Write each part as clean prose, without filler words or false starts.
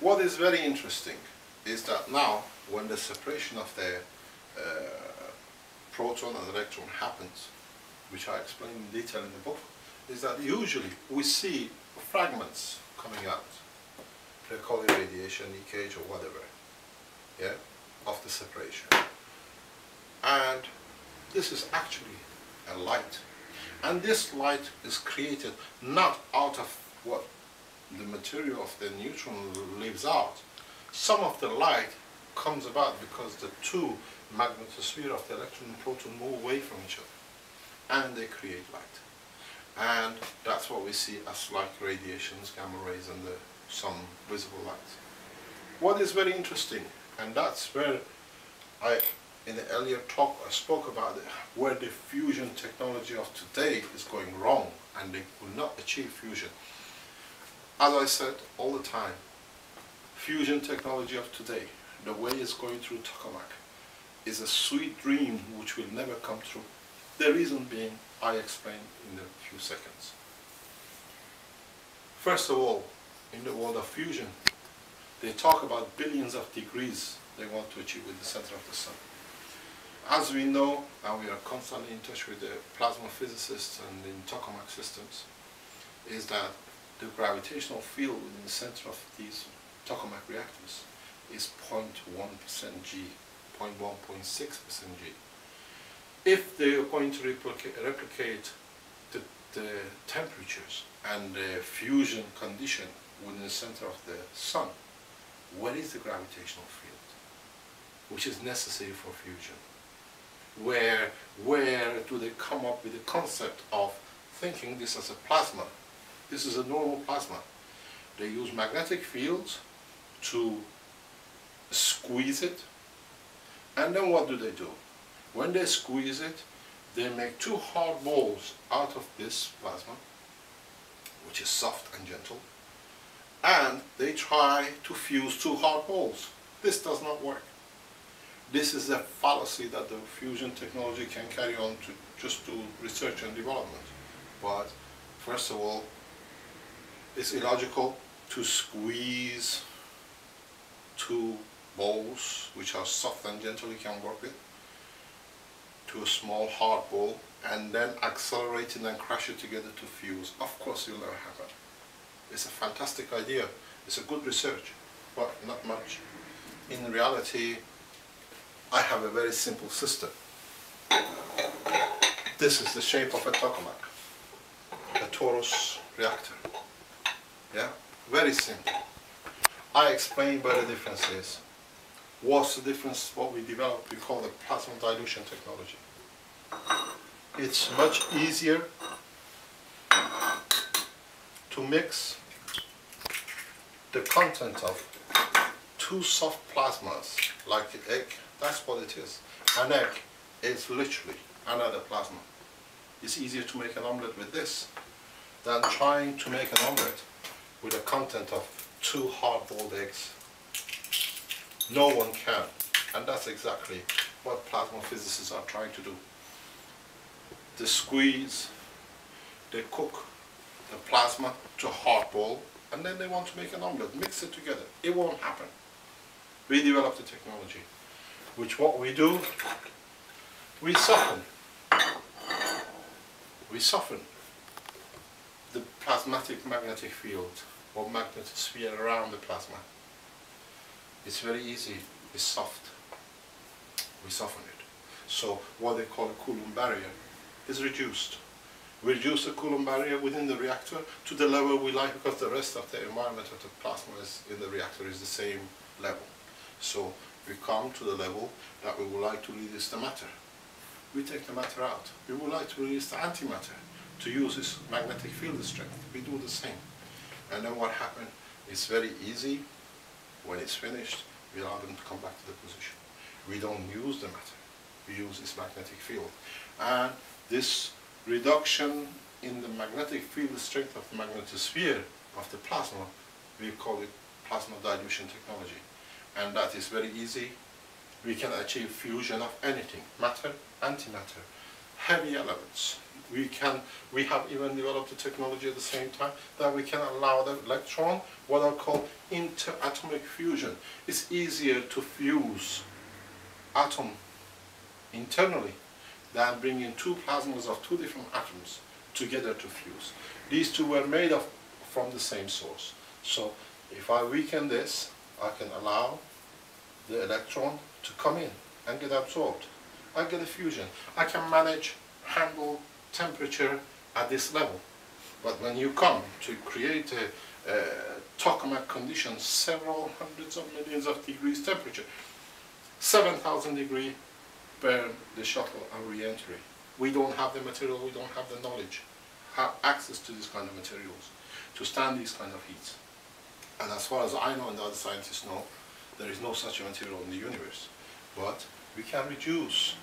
What is very interesting is that now, when the separation of the proton and electron happens, which I explain in detail in the book, is that usually we see fragments coming out. They call it radiation leakage or whatever, yeah, of the separation. And this is actually a light. And this light is created not out of what the material of the neutron leaves out. Some of the light comes about because the two magnetosphere of the electron and proton move away from each other, and they create light. And that's what we see as like radiations, gamma rays, and some visible light. What is very interesting, and that's where in the earlier talk I spoke about it, where the fusion technology of today is going wrong, and they will not achieve fusion. As I said all the time, fusion technology of today, the way it's going through tokamak, is a sweet dream which will never come true. The reason being, I explain in a few seconds. First of all, in the world of fusion, they talk about billions of degrees they want to achieve with the center of the sun. As we know, and we are constantly in touch with the plasma physicists and in tokamak systems, is that the gravitational field within the center of these tokamak reactors is 0.1% G, 0.1.6% G. If they are going to replicate the temperatures and the fusion condition within the center of the sun, what is the gravitational field which is necessary for fusion? Where do they come up with the concept of thinking this as a plasma? This is a normal plasma. They use magnetic fields to squeeze it, and then what do? When they squeeze it, they make two hard balls out of this plasma, which is soft and gentle, and they try to fuse two hard balls. This does not work. This is a fallacy that the fusion technology can carry on to just do research and development. But first of all, it's illogical to squeeze two balls, which are soft and gentle you can work with, to a small hard ball, and then accelerate it and crash it together to fuse. Of course it will never happen. It's a fantastic idea. It's a good research, but not much. In reality, I have a very simple system. This is the shape of a tokamak, a torus reactor. Yeah, very simple. I explain where the difference is. What's the difference? What we developed, we call the plasma dilution technology. It's much easier to mix the content of two soft plasmas, like the egg. That's what it is. An egg is literally another plasma. It's easier to make an omelette with this than trying to make an omelette with a content of two hard-boiled eggs. No one can, and that's exactly what plasma physicists are trying to do. They squeeze, they cook the plasma to a hard ball, and then they want to make an omelette, mix it together. It won't happen. We developed the technology, which what we do, we soften the plasmatic magnetic field or magnetosphere around the plasma. It's very easy, it's soft. We soften it. So what they call a Coulomb barrier is reduced. We reduce the Coulomb barrier within the reactor to the level we like, because the rest of the environment of the plasma in the reactor is the same level. So we come to the level that we would like to release the matter. We take the matter out. We would like to release the antimatter to use this magnetic field strength. We do the same. And then what happens? It's very easy. When it's finished, we allow them to come back to the position. We don't use the matter. We use this magnetic field. And this reduction in the magnetic field strength of the magnetosphere of the plasma, we call it plasma dilution technology. And that is very easy. We can achieve fusion of anything, matter, antimatter, heavy elements, We have even developed the technology at the same time that we can allow the electron, what I call interatomic fusion. It's easier to fuse atom internally than bringing two plasmas of two different atoms together to fuse. These two were made from the same source. So if I weaken this, I can allow the electron to come in and get absorbed. I get a fusion. I can handle temperature at this level. But when you come to create a tokamak condition, several hundreds of millions of degrees temperature, 7,000 degrees burn the shuttle and re-entry. We don't have the material, we don't have the knowledge, have access to these kind of materials to stand these kind of heats. And as far as I know and the other scientists know, there is no such a material in the universe. But we can reduce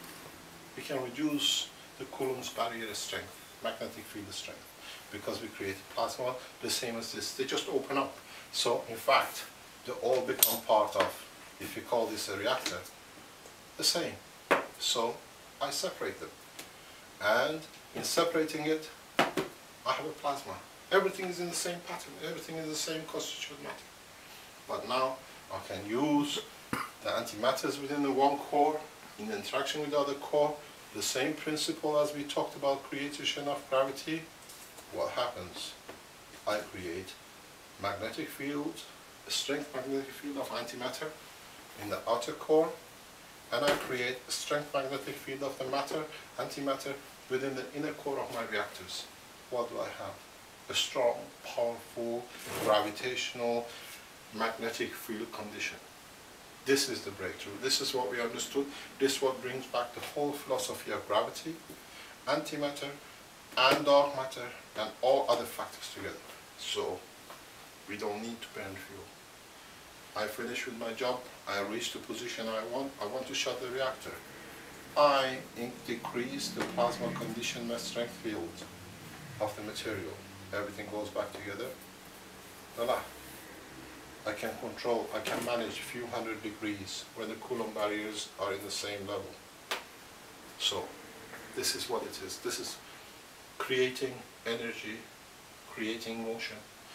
the Coulomb's barrier strength, magnetic field strength, because we create plasma the same as this. They just open up. So in fact, they all become part of, if you call this a reactor, the same. So I separate them. And in separating it, I have a plasma. Everything is in the same pattern. Everything is the same constituent matter. But now I can use the antimatters within the one core in interaction with the other core. The same principle as we talked about creation of gravity. What happens? I create magnetic field, a strength magnetic field of antimatter in the outer core, and I create a strength magnetic field of the matter, antimatter, within the inner core of my reactors. What do I have? A strong, powerful, gravitational, magnetic field condition. This is the breakthrough. This is what we understood. This is what brings back the whole philosophy of gravity, antimatter, and dark matter, and all other factors together. So we don't need to burn fuel. I finish with my job. I reach the position I want. I want to shut the reactor. I decrease the plasma condition strength field of the material. Everything goes back together. Voila. I can control, I can manage a few hundred degrees where the Coulomb barriers are in the same level. So this is what it is. This is creating energy, creating motion,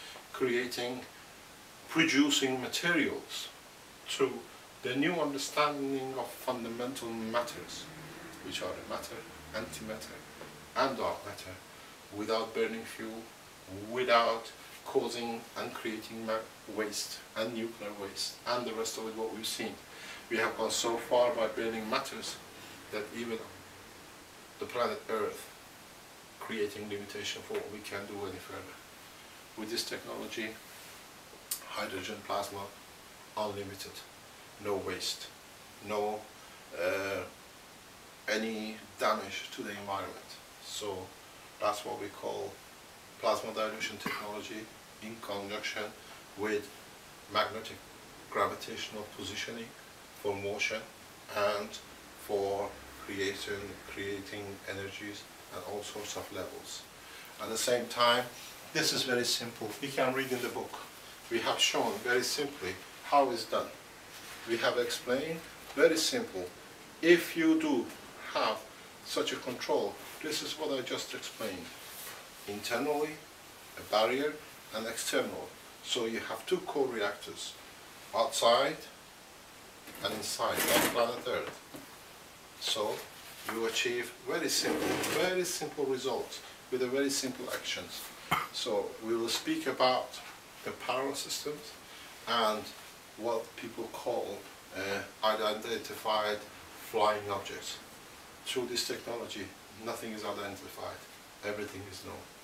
producing materials through the new understanding of fundamental matters, which are the matter, antimatter, and dark matter, without burning fuel, without causing and creating waste and nuclear waste and the rest of it, what we've seen. We have gone so far by burning matters that even the planet Earth creating limitation for what we can do any further. With this technology, hydrogen plasma, unlimited, no waste, no any damage to the environment. So that's what we call plasma dilution technology in conjunction with magnetic gravitational positioning for motion and for creating energies at all sorts of levels. At the same time, this is very simple. We can read in the book. We have shown very simply how it's done. We have explained very simple. If you do have such a control, this is what I just explained. Internally, a barrier, and external. So you have two core reactors, outside and inside, like planet Earth. So you achieve very simple results with a very simple actions. So we will speak about the parallel systems and what people call unidentified flying objects. Through this technology, nothing is unidentified, everything is known.